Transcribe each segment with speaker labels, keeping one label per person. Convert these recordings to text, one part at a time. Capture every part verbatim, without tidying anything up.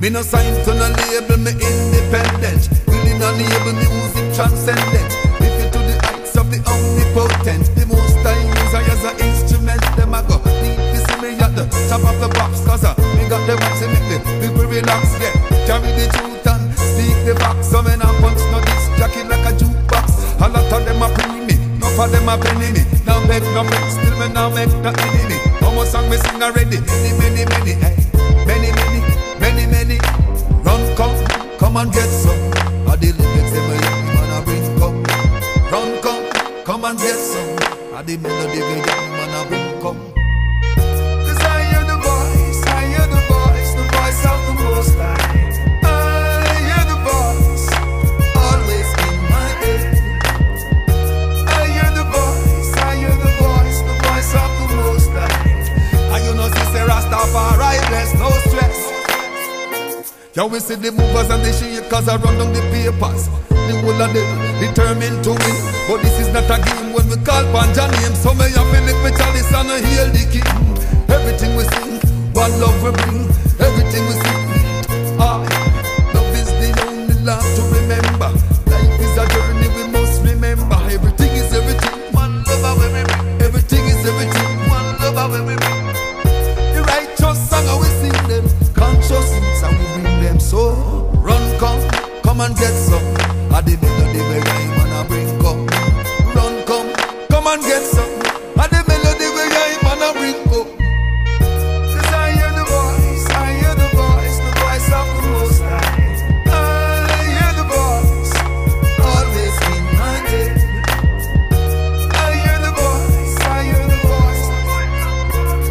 Speaker 1: Me no sign to no label, me independent. Really no label, music transcendent. If you to the heights of the omnipotent, the most I use I as an instrument. Them I go need to see me at the top of the box, cause uh, me got the wax to make the people relax, yeah. Carry the truth and speak the facts. So me not punch no disc jockey like a jukebox. A lot of them a pre me, enough of them a penny me. Now make no make, still me now make no enemy. How much song me sing already? Many, many, many, hey. Many, many, many, many. Run, come, come and get some. I the lyrics them a young man a bring come. Run, come, come and get some. I the melody the young man a bring come. Cause I hear the voice, I hear the voice, the voice of the Most High. I hear the voice, always in my head. I hear the voice, I hear the voice, the voice of the Most High. And you know, sister Rastafari, there's no stress. Yo, we see the movers and the shakers are run down the papers. The whole of them determined to win. But this is not a game when we call upon your name. So may you feel like we chalice and hail the king. Everything we sing, one love we bring. Everything we sing, ah, love is the only love to remember. Life is a journey we must remember. Everything is everything, one love we bring. Everything is everything, one love we bring. The righteous song we sing them, conscious and we bring them. So run, come, come and get some. I the melody where I wanna bring come. Run, come, come and get some. I the melody where I wanna bring come. Cause I hear the voice, I hear the voice, the voice of the Most High. I hear the voice, always in my head. I hear the voice, I hear the voice, the voice of the Most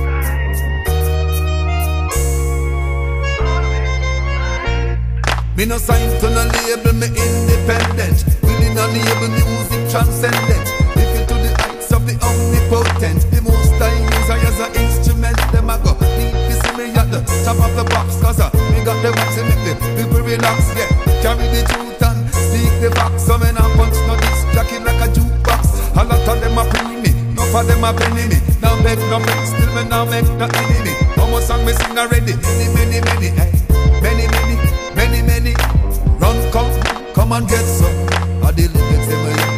Speaker 1: High. Me no sign to no label, me independent. Really no label, music transcendent. If you to the heights of the omnipotent, the most I use I as an instrument. Them I go need to see me at the top of the box, cause uh, me got the wax to make the people relax, yeah. Carry the truth and speak the facts. So me not punch no disc jockey like a jukebox. A lot of them a pre me, enough of them a penny me. Now make no make, still me now make no enemy. How much song me sing already? Many, many, many, hey. Many, many, many, many. Run, come, come and get some. I the lyrics them a